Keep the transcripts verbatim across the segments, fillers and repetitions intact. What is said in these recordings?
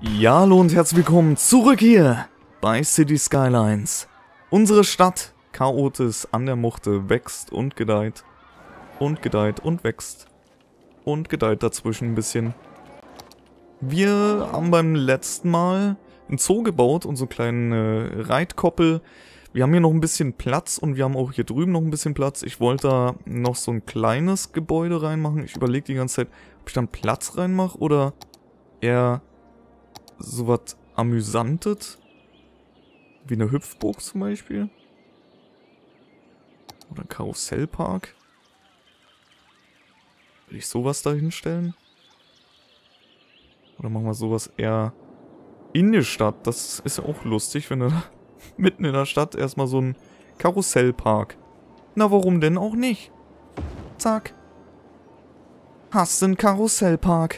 Ja, hallo und herzlich willkommen zurück hier bei City Skylines. Unsere Stadt, Chaotis an der Muchte, wächst und gedeiht. Und gedeiht und wächst. Und gedeiht dazwischen ein bisschen. Wir haben beim letzten Mal einen Zoo gebaut, unsere kleinen äh, Reitkoppel. Wir haben hier noch ein bisschen Platz und wir haben auch hier drüben noch ein bisschen Platz. Ich wollte da noch so ein kleines Gebäude reinmachen. Ich überlege die ganze Zeit, ob ich da einen Platz reinmache oder eher sowas Amüsantes. Wie eine Hüpfburg zum Beispiel. Oder ein Karussellpark. Will ich sowas da hinstellen? Oder machen wir sowas eher in der Stadt? Das ist ja auch lustig, wenn du mitten in der Stadt erstmal so ein Karussellpark. Na, warum denn auch nicht? Zack. Hast du einen Karussellpark?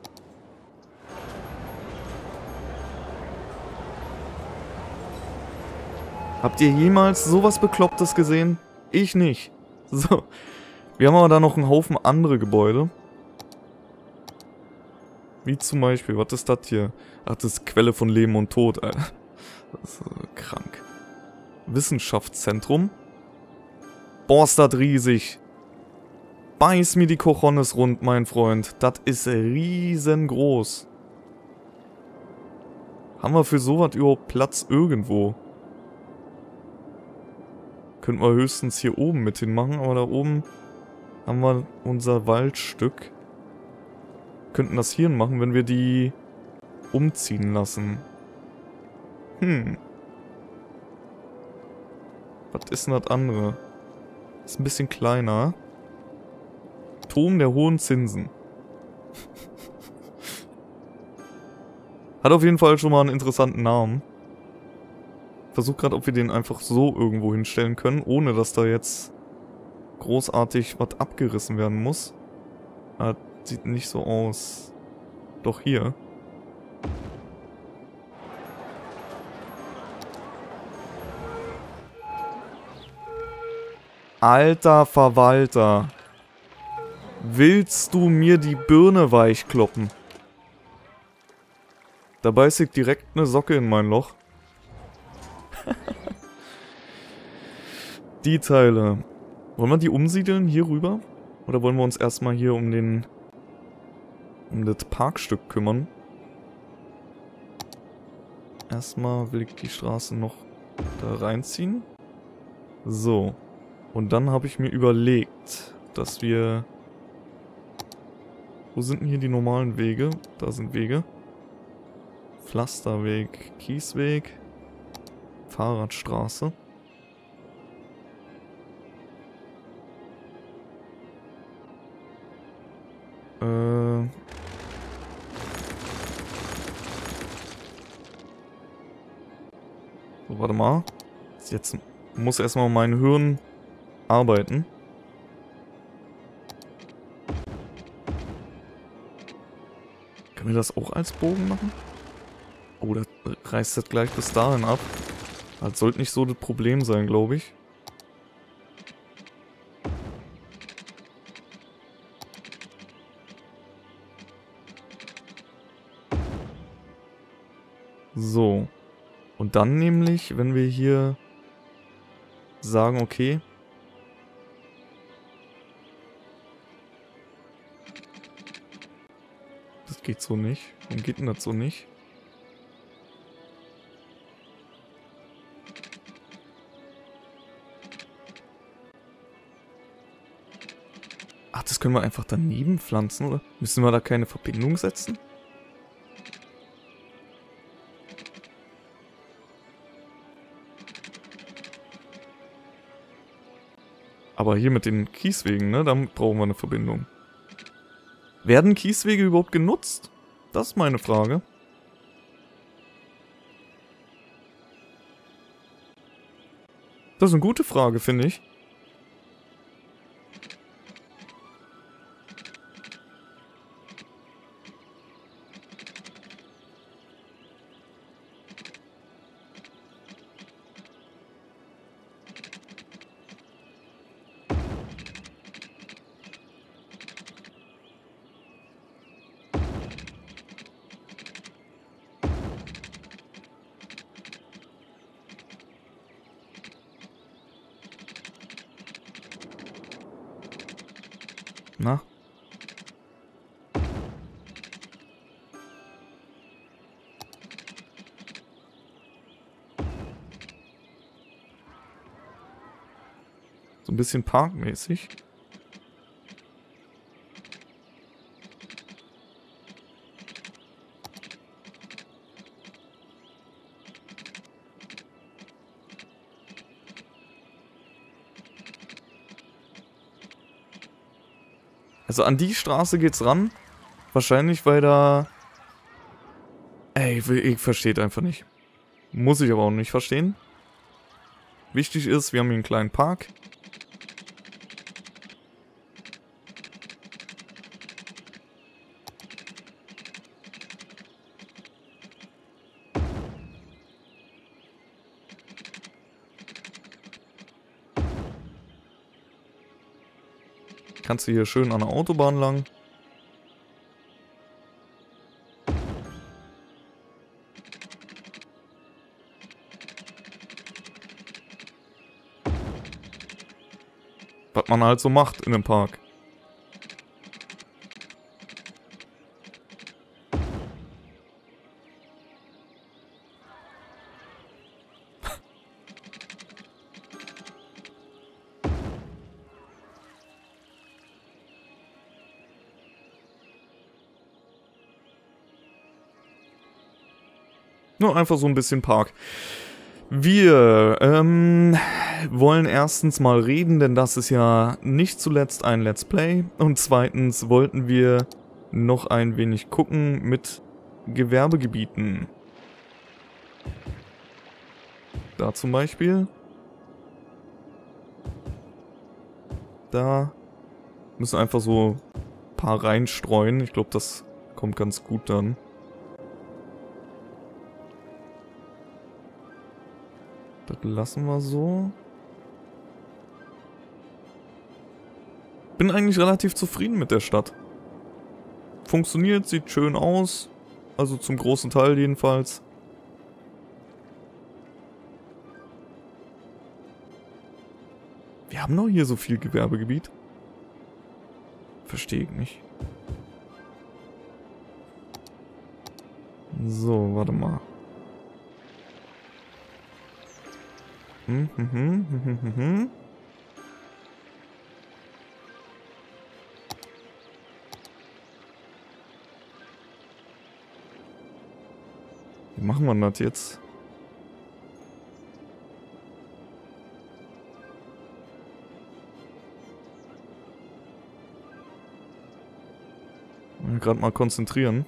Habt ihr jemals sowas Beklopptes gesehen? Ich nicht. So. Wir haben aber da noch einen Haufen andere Gebäude. Wie zum Beispiel, was ist das hier? Ach, das ist Quelle von Leben und Tod, Alter. Das ist äh, krank. Wissenschaftszentrum. Boah, ist das riesig. Beiß mir die Cojones rund, mein Freund. Das ist riesengroß. Haben wir für sowas überhaupt Platz irgendwo? Könnten wir höchstens hier oben mit hinmachen, aber da oben haben wir unser Waldstück. Könnten das hier machen, wenn wir die umziehen lassen. Hm. Was ist denn das andere? Ist ein bisschen kleiner. Turm der hohen Zinsen. Hat auf jeden Fall schon mal einen interessanten Namen. Versuch gerade, ob wir den einfach so irgendwo hinstellen können, ohne dass da jetzt großartig was abgerissen werden muss. Das sieht nicht so aus. Doch hier. Alter Verwalter. Willst du mir die Birne weichkloppen? Da beiß ich direkt eine Socke in mein Loch. Die Teile. Wollen wir die umsiedeln hier rüber? Oder wollen wir uns erstmal hier um den... um das Parkstück kümmern? Erstmal will ich die Straße noch da reinziehen. So. Und dann habe ich mir überlegt, dass wir... Wo sind denn hier die normalen Wege? Da sind Wege. Pflasterweg, Kiesweg, Fahrradstraße. Äh... So, warte mal. Jetzt muss erstmal mein Hirn arbeiten. Können wir das auch als Bogen machen? Oh, das reißt das gleich bis dahin ab. Das sollte nicht so das Problem sein, glaube ich. So. Und dann nämlich, wenn wir hier sagen, okay. Das geht so nicht. Warum geht denn das so nicht? Ach, das können wir einfach daneben pflanzen, oder? Müssen wir da keine Verbindung setzen? Aber hier mit den Kieswegen, ne? Da brauchen wir eine Verbindung. Werden Kieswege überhaupt genutzt? Das ist meine Frage. Das ist eine gute Frage, finde ich. Na? So ein bisschen parkmäßig. Also an die Straße geht's ran. Wahrscheinlich, weil da... Ey, ich, ich verstehe einfach nicht. Muss ich aber auch nicht verstehen. Wichtig ist, wir haben hier einen kleinen Park. Kannst du hier schön an der Autobahn lang. Was man halt so macht in dem Park. Nur einfach so ein bisschen Park. Wir ähm, wollen erstens mal reden, denn das ist ja nicht zuletzt ein Let's Play. Und zweitens wollten wir noch ein wenig gucken mit Gewerbegebieten. Da zum Beispiel. Da müssen einfach so ein paar reinstreuen. Ich glaube, das kommt ganz gut dann. Das lassen wir so. Bin eigentlich relativ zufrieden mit der Stadt. Funktioniert, sieht schön aus. Also zum großen Teil jedenfalls. Wir haben noch hier so viel Gewerbegebiet. Verstehe ich nicht. So, warte mal. Hm, hm, hm, hm, hm, hm. Wie machen wir das jetzt? Gerade mal konzentrieren.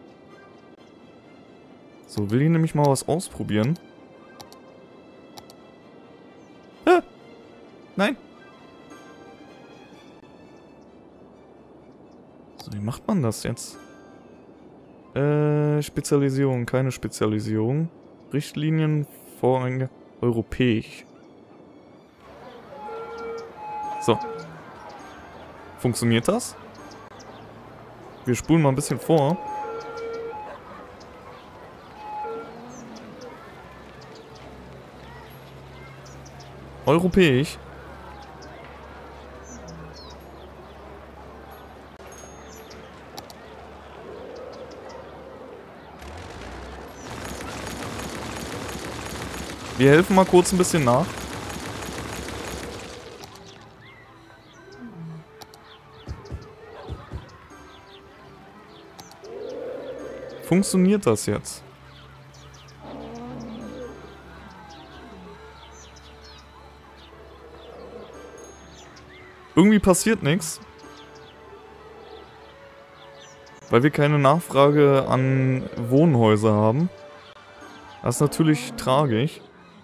So, will ich nämlich mal was ausprobieren. Ah! Nein! So, wie macht man das jetzt? Äh, Spezialisierung, keine Spezialisierung. Richtlinien, Vorränge, europäisch. So. Funktioniert das? Wir spulen mal ein bisschen vor. Europäisch. Wir helfen mal kurz ein bisschen nach. Funktioniert das jetzt? Irgendwie passiert nichts. Weil wir keine Nachfrage an Wohnhäuser haben. Das ist natürlich tragisch.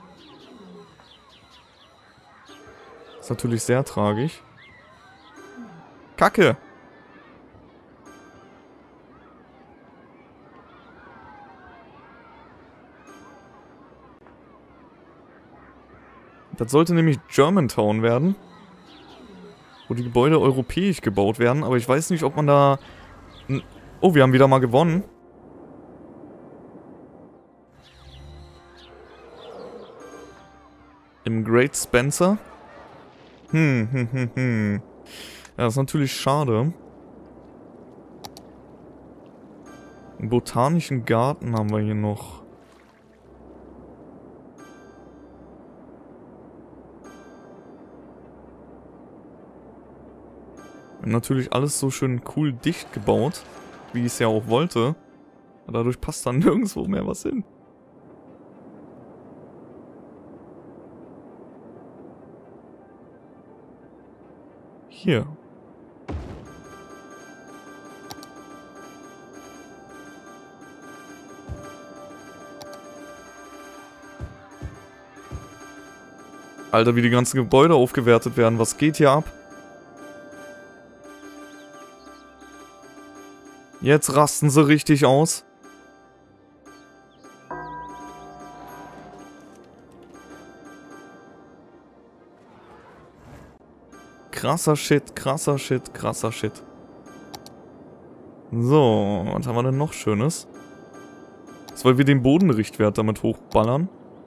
Das ist natürlich sehr tragisch. Kacke! Das sollte nämlich Germantown werden. Wo die Gebäude europäisch gebaut werden. Aber ich weiß nicht, ob man da... Oh, wir haben wieder mal gewonnen. Im Great Spencer. Hm, hm, hm, hm. Ja, das ist natürlich schade. Einen botanischen Garten haben wir hier noch. Wir haben natürlich alles so schön cool dicht gebaut, wie ich es ja auch wollte. Aber dadurch passt dann nirgendwo mehr was hin. Hier. Alter, wie die ganzen Gebäude aufgewertet werden. Was geht hier ab? Jetzt rasten sie richtig aus. Krasser Shit, krasser Shit, krasser Shit. So, was haben wir denn noch Schönes? Das, weil wir den Bodenrichtwert damit hochballern.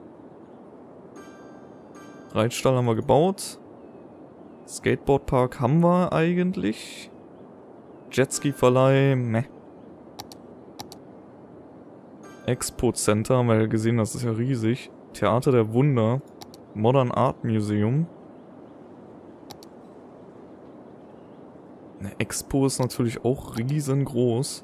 Reitstall haben wir gebaut. Skateboardpark haben wir eigentlich. Jetski-Verleih, meh. Expo-Center haben wir ja gesehen, das ist ja riesig. Theater der Wunder. Modern Art Museum. Eine Expo ist natürlich auch riesengroß.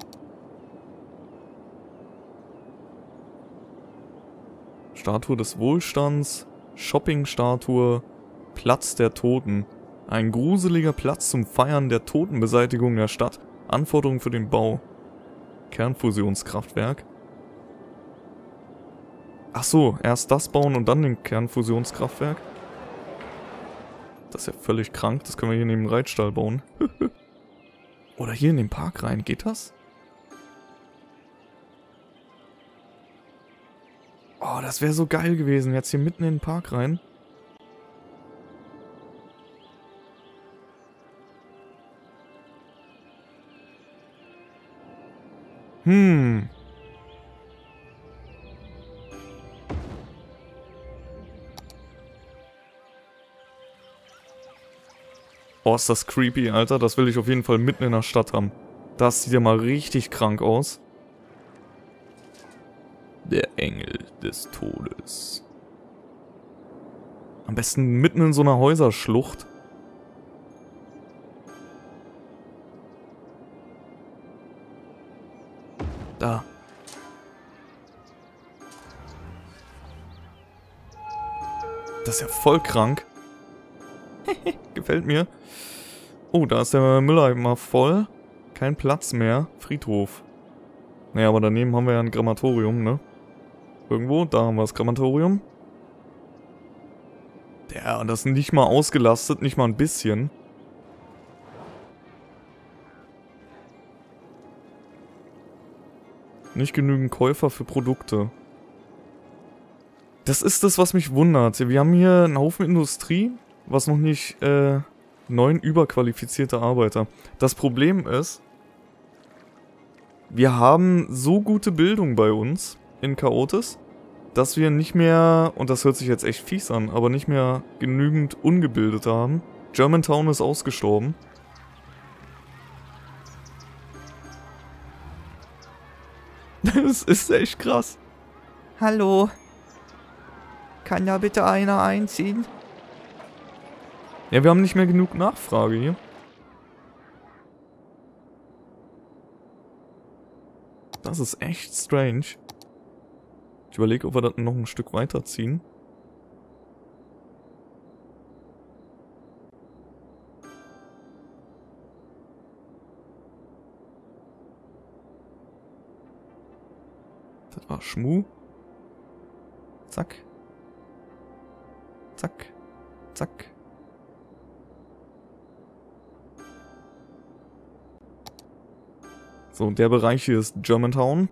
Statue des Wohlstands. Shopping-Statue. Platz der Toten. Ein gruseliger Platz zum Feiern der Totenbeseitigung der Stadt. Anforderungen für den Bau. Kernfusionskraftwerk. Ach so, erst das bauen und dann den Kernfusionskraftwerk. Das ist ja völlig krank. Das können wir hier neben dem Reitstall bauen. Oder hier in den Park rein. Geht das? Oh, das wäre so geil gewesen. Jetzt hier mitten in den Park rein. Hm. Oh, ist das creepy, Alter. Das will ich auf jeden Fall mitten in der Stadt haben. Das sieht ja mal richtig krank aus. Der Engel des Todes. Am besten mitten in so einer Häuserschlucht. Da. Das ist ja voll krank. Gefällt mir. Oh, da ist der Mülleimer voll. Kein Platz mehr. Friedhof. Naja, aber daneben haben wir ja ein Krematorium, ne? Irgendwo, da haben wir das Krematorium. Ja, und das ist nicht mal ausgelastet, nicht mal ein bisschen. Nicht genügend Käufer für Produkte. Das ist das, was mich wundert. Wir haben hier einen Haufen Industrie, was noch nicht, äh, neun überqualifizierte Arbeiter. Das Problem ist, wir haben so gute Bildung bei uns in Chaotis, dass wir nicht mehr, und das hört sich jetzt echt fies an, aber nicht mehr genügend Ungebildete haben. Germantown ist ausgestorben. Das ist echt krass. Hallo. Kann da bitte einer einziehen? Ja, wir haben nicht mehr genug Nachfrage hier. Das ist echt strange. Ich überlege, ob wir das noch ein Stück weiterziehen. Das war Schmu. Zack. Zack. Zack. So, der Bereich hier ist Germantown.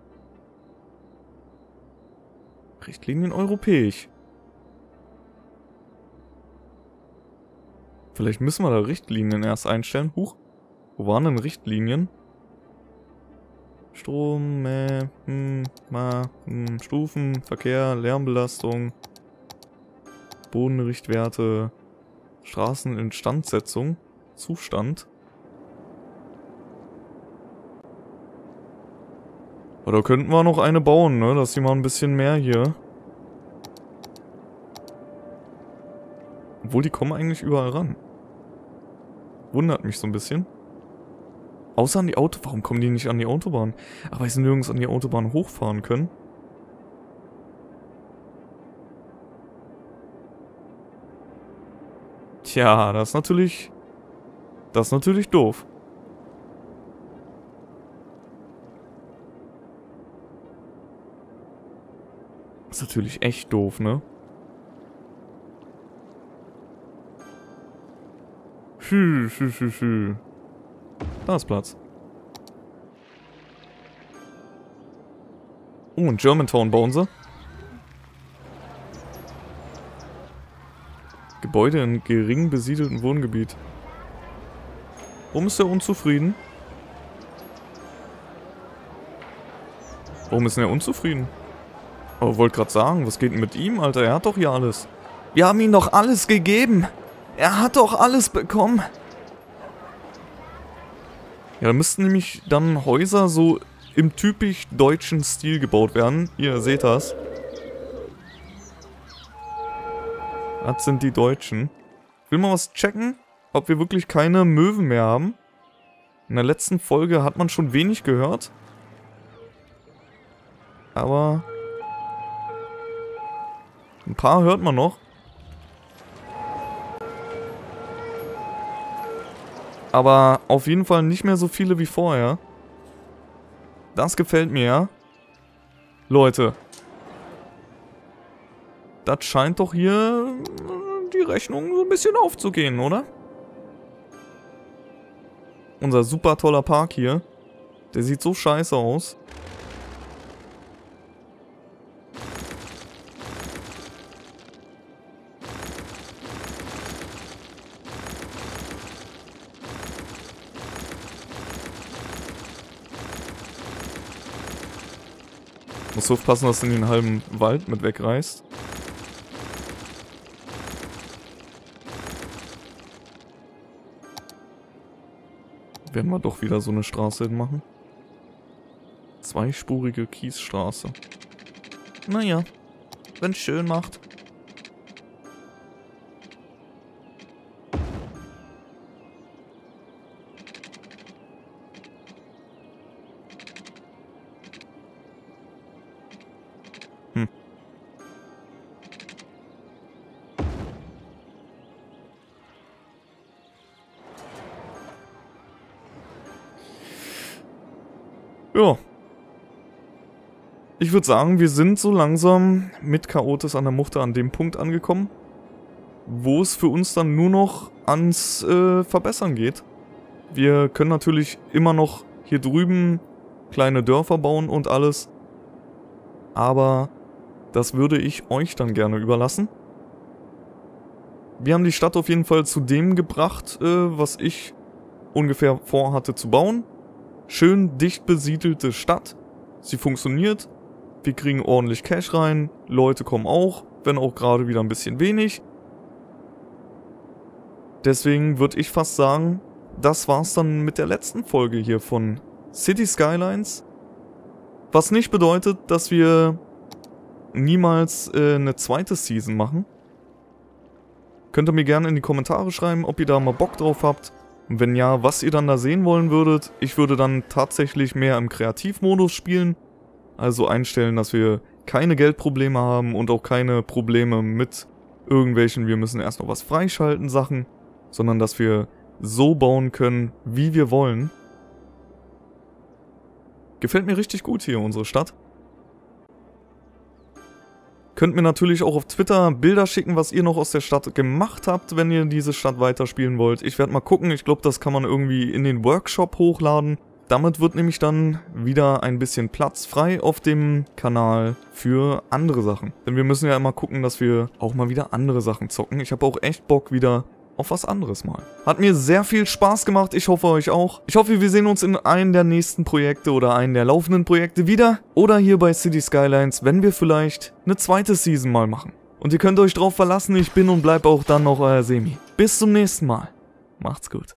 Richtlinien europäisch. Vielleicht müssen wir da Richtlinien erst einstellen. Huch. Wo waren denn Richtlinien? Strom, äh, hm, ma, hm, Stufen, Verkehr, Lärmbelastung, Bodenrichtwerte, Straßeninstandsetzung, Zustand. Aber da könnten wir noch eine bauen, ne? Dass die mal ein bisschen mehr hier. Obwohl, die kommen eigentlich überall ran. Wundert mich so ein bisschen. Außer an die Auto... Warum kommen die nicht an die Autobahn? Aber weil sie nirgends an die Autobahn hochfahren können. Tja, das ist natürlich... Das ist natürlich doof. Das ist natürlich echt doof, ne? Schü, schü, schü, schü. Da ist Platz. Oh, in Germantown bauen sie. Gebäude in gering besiedeltem Wohngebiet. Warum ist er unzufrieden? Warum ist er unzufrieden? Aber wollte gerade sagen, was geht denn mit ihm, Alter? Er hat doch hier alles. Wir haben ihm doch alles gegeben. Er hat doch alles bekommen. Ja, da müssten nämlich dann Häuser so im typisch deutschen Stil gebaut werden. Ihr seht das. Das sind die Deutschen. Ich will mal was checken, ob wir wirklich keine Möwen mehr haben. In der letzten Folge hat man schon wenig gehört. Aber... ein paar hört man noch. Aber auf jeden Fall nicht mehr so viele wie vorher. Das gefällt mir, ja. Leute. Das scheint doch hier die Rechnung so ein bisschen aufzugehen, oder? Unser super toller Park hier. Der sieht so scheiße aus. Muss aufpassen, dass du den halben Wald mit wegreißt. Werden wir doch wieder so eine Straße hinmachen. Zweispurige Kiesstraße. Naja, wenn's schön macht. Hm. Ja. Ich würde sagen, wir sind so langsam mit Chaotes an der Muchte an dem Punkt angekommen, wo es für uns dann nur noch ans äh, Verbessern geht. Wir können natürlich immer noch hier drüben kleine Dörfer bauen und alles, aber das würde ich euch dann gerne überlassen. Wir haben die Stadt auf jeden Fall zu dem gebracht, äh, was ich ungefähr vorhatte zu bauen. Schön dicht besiedelte Stadt. Sie funktioniert. Wir kriegen ordentlich Cash rein. Leute kommen auch, wenn auch gerade wieder ein bisschen wenig. Deswegen würde ich fast sagen, das war's dann mit der letzten Folge hier von City Skylines. Was nicht bedeutet, dass wir niemals äh, eine zweite Season machen. Könnt ihr mir gerne in die Kommentare schreiben, ob ihr da mal Bock drauf habt. Und wenn ja, was ihr dann da sehen wollen würdet. Ich würde dann tatsächlich mehr im Kreativmodus spielen. Also einstellen, dass wir keine Geldprobleme haben und auch keine Probleme mit irgendwelchen, wir müssen erst noch was freischalten Sachen. Sondern dass wir so bauen können, wie wir wollen. Gefällt mir richtig gut hier, unsere Stadt. Könnt mir natürlich auch auf Twitter Bilder schicken, was ihr noch aus der Stadt gemacht habt, wenn ihr diese Stadt weiterspielen wollt. Ich werde mal gucken, ich glaube, das kann man irgendwie in den Workshop hochladen. Damit wird nämlich dann wieder ein bisschen Platz frei auf dem Kanal für andere Sachen. Denn wir müssen ja immer gucken, dass wir auch mal wieder andere Sachen zocken. Ich habe auch echt Bock wieder auf was anderes mal. Hat mir sehr viel Spaß gemacht, ich hoffe euch auch. Ich hoffe, wir sehen uns in einem der nächsten Projekte oder einem der laufenden Projekte wieder. Oder hier bei City Skylines, wenn wir vielleicht eine zweite Season mal machen. Und ihr könnt euch drauf verlassen, ich bin und bleib auch dann noch euer Semi. Bis zum nächsten Mal. Macht's gut.